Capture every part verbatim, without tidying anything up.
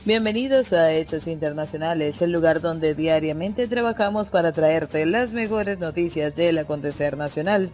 Bienvenidos a Hechos Internacionales, el lugar donde diariamente trabajamos para traerte las mejores noticias del acontecer nacional.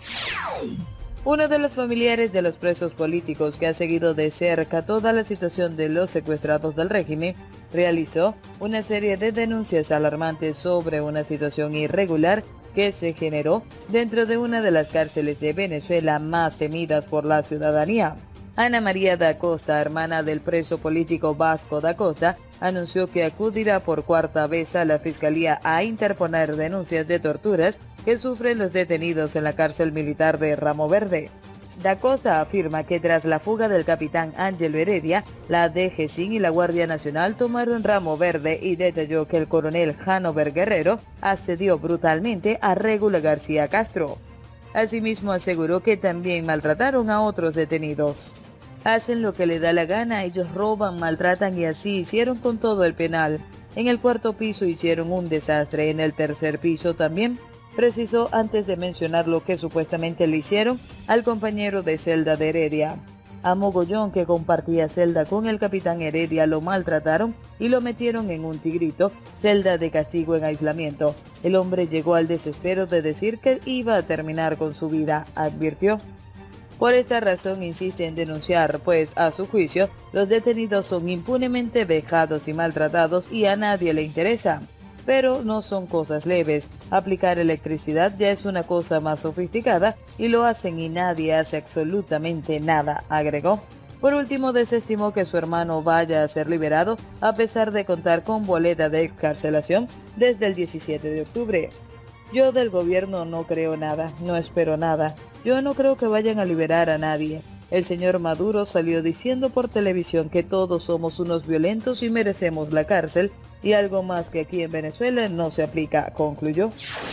Uno de los familiares de los presos políticos que ha seguido de cerca toda la situación de los secuestrados del régimen, realizó una serie de denuncias alarmantes sobre una situación irregular que se generó dentro de una de las cárceles de Venezuela más temidas por la ciudadanía. Ana María da Costa, hermana del preso político Vasco da Costa, anunció que acudirá por cuarta vez a la Fiscalía a interponer denuncias de torturas que sufren los detenidos en la cárcel militar de Ramo Verde. Da Costa afirma que tras la fuga del capitán Ángelo Heredia, la D G C I N y la Guardia Nacional tomaron Ramo Verde y detalló que el coronel Hanover Guerrero asedió brutalmente a Regula García Castro. Asimismo aseguró que también maltrataron a otros detenidos. Hacen lo que le da la gana, ellos roban, maltratan y así hicieron con todo el penal. En el cuarto piso hicieron un desastre, en el tercer piso también, precisó antes de mencionar lo que supuestamente le hicieron al compañero de celda de Heredia. A Mogollón, que compartía celda con el capitán Heredia, lo maltrataron y lo metieron en un tigrito, celda de castigo en aislamiento. El hombre llegó al desespero de decir que iba a terminar con su vida, advirtió. Por esta razón insiste en denunciar, pues a su juicio, los detenidos son impunemente vejados y maltratados y a nadie le interesa. Pero no son cosas leves, aplicar electricidad ya es una cosa más sofisticada y lo hacen y nadie hace absolutamente nada, agregó. Por último, desestimó que su hermano vaya a ser liberado a pesar de contar con boleta de excarcelación desde el diecisiete de octubre. Yo del gobierno no creo nada, no espero nada. Yo no creo que vayan a liberar a nadie. El señor Maduro salió diciendo por televisión que todos somos unos violentos y merecemos la cárcel, y algo más que aquí en Venezuela no se aplica, concluyó.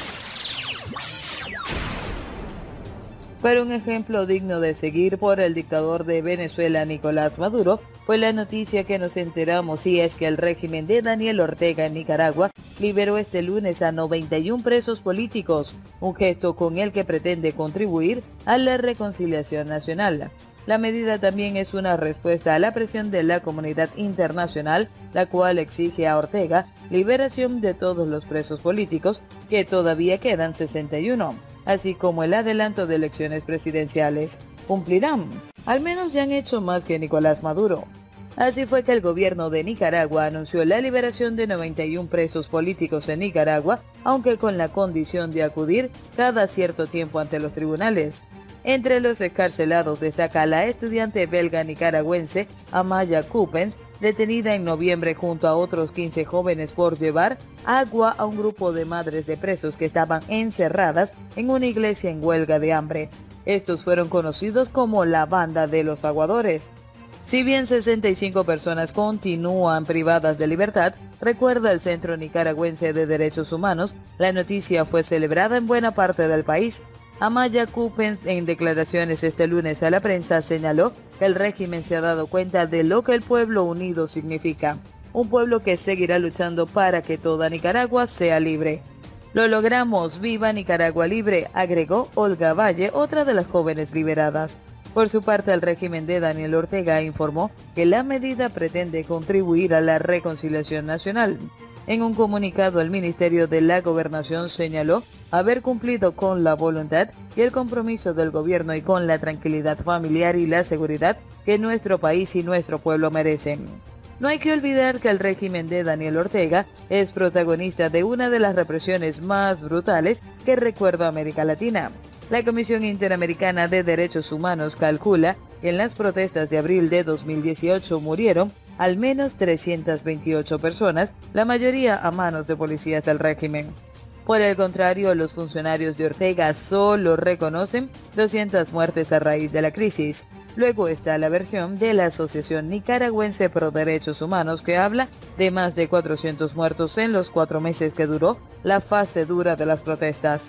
Pero un ejemplo digno de seguir por el dictador de Venezuela, Nicolás Maduro, fue la noticia que nos enteramos, y es que el régimen de Daniel Ortega en Nicaragua liberó este lunes a noventa y uno presos políticos, un gesto con el que pretende contribuir a la reconciliación nacional. La medida también es una respuesta a la presión de la comunidad internacional, la cual exige a Ortega liberación de todos los presos políticos, que todavía quedan sesenta y uno, así como el adelanto de elecciones presidenciales. ¿Cumplirán? Al menos ya han hecho más que Nicolás Maduro. Así fue que el gobierno de Nicaragua anunció la liberación de noventa y uno presos políticos en Nicaragua, aunque con la condición de acudir cada cierto tiempo ante los tribunales. Entre los excarcelados destaca la estudiante belga nicaragüense Amaya Coppens, detenida en noviembre junto a otros quince jóvenes por llevar agua a un grupo de madres de presos que estaban encerradas en una iglesia en huelga de hambre. Estos fueron conocidos como la Banda de los Aguadores. Si bien sesenta y cinco personas continúan privadas de libertad, recuerda el Centro Nicaragüense de Derechos Humanos, la noticia fue celebrada en buena parte del país. Amaya Coppens, en declaraciones este lunes a la prensa, señaló que el régimen se ha dado cuenta de lo que el pueblo unido significa, un pueblo que seguirá luchando para que toda Nicaragua sea libre. Lo logramos, viva Nicaragua libre, agregó Olga Valle, otra de las jóvenes liberadas. Por su parte, el régimen de Daniel Ortega informó que la medida pretende contribuir a la reconciliación nacional. En un comunicado, el Ministerio de la Gobernación señaló haber cumplido con la voluntad y el compromiso del gobierno y con la tranquilidad familiar y la seguridad que nuestro país y nuestro pueblo merecen. No hay que olvidar que el régimen de Daniel Ortega es protagonista de una de las represiones más brutales que recuerda América Latina. La Comisión Interamericana de Derechos Humanos calcula que en las protestas de abril de dos mil dieciocho murieron al menos trescientas veintiocho personas, la mayoría a manos de policías del régimen. Por el contrario, los funcionarios de Ortega solo reconocen doscientas muertes a raíz de la crisis. Luego está la versión de la Asociación Nicaragüense Pro Derechos Humanos, que habla de más de cuatrocientos muertos en los cuatro meses que duró la fase dura de las protestas.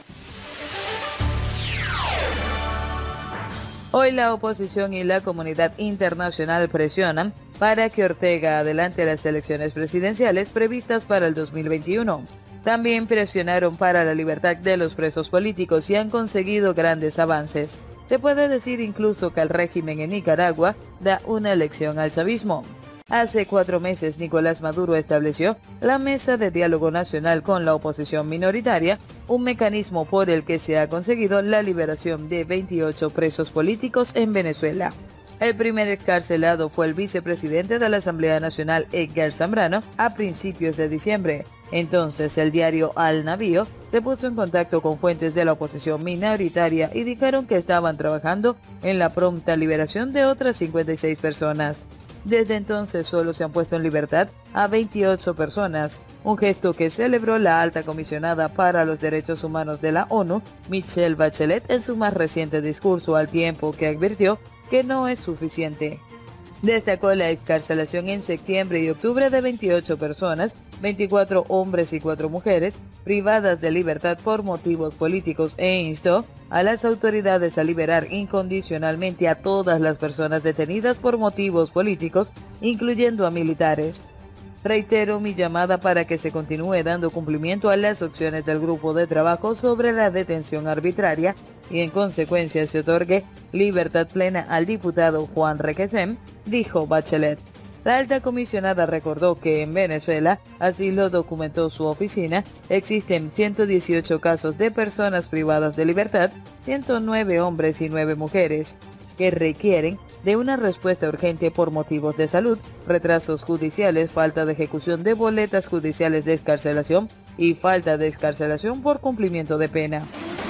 Hoy la oposición y la comunidad internacional presionan para que Ortega adelante las elecciones presidenciales previstas para el dos mil veintiuno. También presionaron para la libertad de los presos políticos y han conseguido grandes avances. Se puede decir incluso que el régimen en Nicaragua da una lección al chavismo. Hace cuatro meses, Nicolás Maduro estableció la Mesa de Diálogo Nacional con la oposición minoritaria, un mecanismo por el que se ha conseguido la liberación de veintiocho presos políticos en Venezuela. El primer excarcelado fue el vicepresidente de la Asamblea Nacional, Edgar Zambrano, a principios de diciembre. Entonces, el diario Al Navío se puso en contacto con fuentes de la oposición minoritaria y dijeron que estaban trabajando en la pronta liberación de otras cincuenta y seis personas. Desde entonces solo se han puesto en libertad a veintiocho personas, un gesto que celebró la alta comisionada para los derechos humanos de la ONU, Michelle Bachelet, en su más reciente discurso, al tiempo que advirtió que no es suficiente. Destacó la excarcelación en septiembre y octubre de veintiocho personas, veinticuatro hombres y cuatro mujeres, privadas de libertad por motivos políticos, e instó a las autoridades a liberar incondicionalmente a todas las personas detenidas por motivos políticos, incluyendo a militares. Reitero mi llamada para que se continúe dando cumplimiento a las acciones del grupo de trabajo sobre la detención arbitraria y en consecuencia se otorgue libertad plena al diputado Juan Requesens, dijo Bachelet. La alta comisionada recordó que en Venezuela, así lo documentó su oficina, existen ciento dieciocho casos de personas privadas de libertad, ciento nueve hombres y nueve mujeres, que requieren de una respuesta urgente por motivos de salud, retrasos judiciales, falta de ejecución de boletas judiciales de excarcelación y falta de excarcelación por cumplimiento de pena.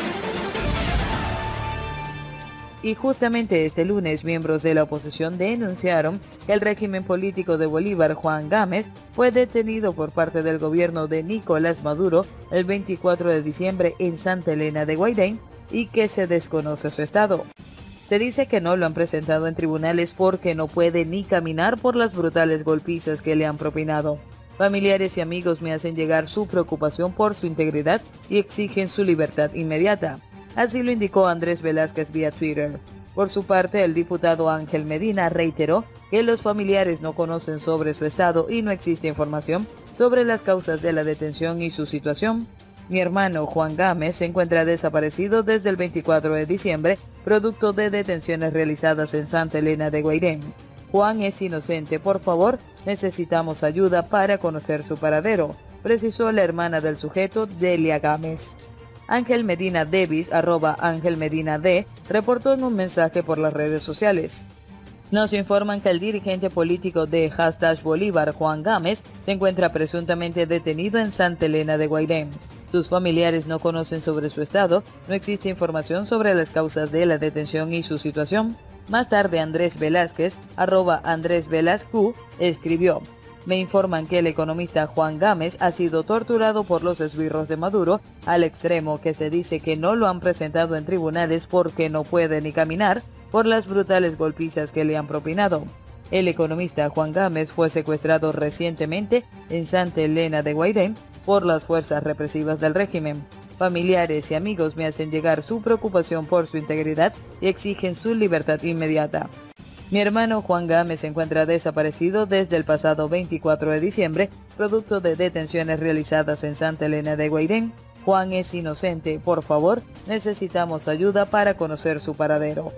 Y justamente este lunes, miembros de la oposición denunciaron que el régimen político de Bolívar, Juan Gámez, fue detenido por parte del gobierno de Nicolás Maduro el veinticuatro de diciembre en Santa Elena de Guairén y que se desconoce su estado. Se dice que no lo han presentado en tribunales porque no puede ni caminar por las brutales golpizas que le han propinado. Familiares y amigos me hacen llegar su preocupación por su integridad y exigen su libertad inmediata. Así lo indicó Andrés Velázquez vía Twitter. Por su parte, el diputado Ángel Medina reiteró que los familiares no conocen sobre su estado y no existe información sobre las causas de la detención y su situación. Mi hermano Juan Gámez se encuentra desaparecido desde el veinticuatro de diciembre, producto de detenciones realizadas en Santa Elena de Guairén. Juan es inocente, por favor, necesitamos ayuda para conocer su paradero, precisó la hermana del sujeto, Delia Gámez. Ángel Medina Davis, arroba Ángel Medina D, reportó en un mensaje por las redes sociales. Nos informan que el dirigente político de hashtag Bolívar, Juan Gámez, se encuentra presuntamente detenido en Santa Elena de Guairén. Sus familiares no conocen sobre su estado, no existe información sobre las causas de la detención y su situación. Más tarde, Andrés Velázquez, arroba Andrés Velázquez, escribió: me informan que el economista Juan Gámez ha sido torturado por los esbirros de Maduro, al extremo que se dice que no lo han presentado en tribunales porque no puede ni caminar por las brutales golpizas que le han propinado. El economista Juan Gámez fue secuestrado recientemente en Santa Elena de Guairén por las fuerzas represivas del régimen. Familiares y amigos me hacen llegar su preocupación por su integridad y exigen su libertad inmediata. Mi hermano Juan Gámez se encuentra desaparecido desde el pasado veinticuatro de diciembre, producto de detenciones realizadas en Santa Elena de Guairén. Juan es inocente, por favor, necesitamos ayuda para conocer su paradero.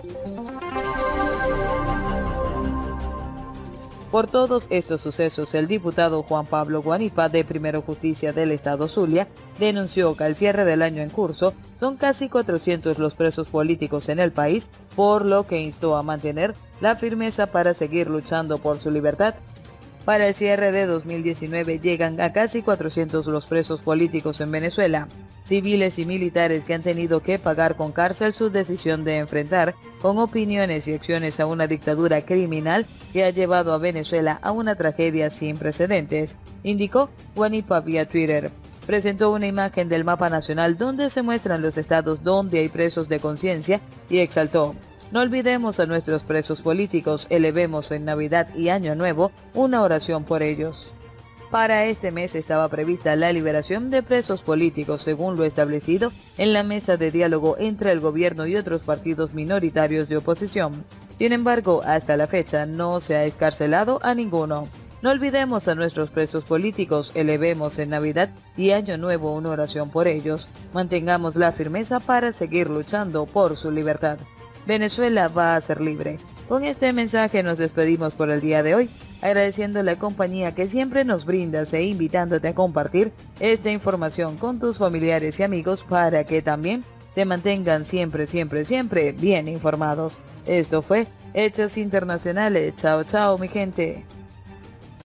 Por todos estos sucesos, el diputado Juan Pablo Guanipa, de Primero Justicia del Estado Zulia, denunció que al cierre del año en curso son casi cuatrocientos los presos políticos en el país, por lo que instó a mantener la firmeza para seguir luchando por su libertad. Para el cierre de dos mil diecinueve llegan a casi cuatrocientos los presos políticos en Venezuela, civiles y militares que han tenido que pagar con cárcel su decisión de enfrentar con opiniones y acciones a una dictadura criminal que ha llevado a Venezuela a una tragedia sin precedentes, indicó Guanipa vía Twitter. Presentó una imagen del mapa nacional donde se muestran los estados donde hay presos de conciencia y exaltó: no olvidemos a nuestros presos políticos, elevemos en Navidad y Año Nuevo una oración por ellos. Para este mes estaba prevista la liberación de presos políticos, según lo establecido en la mesa de diálogo entre el gobierno y otros partidos minoritarios de oposición. Sin embargo, hasta la fecha no se ha excarcelado a ninguno. No olvidemos a nuestros presos políticos, elevemos en Navidad y Año Nuevo una oración por ellos. Mantengamos la firmeza para seguir luchando por su libertad. Venezuela va a ser libre. Con este mensaje nos despedimos por el día de hoy, agradeciendo la compañía que siempre nos brindas e invitándote a compartir esta información con tus familiares y amigos para que también se mantengan siempre, siempre, siempre bien informados. Esto fue Hechos Internacionales. Chao, chao, mi gente.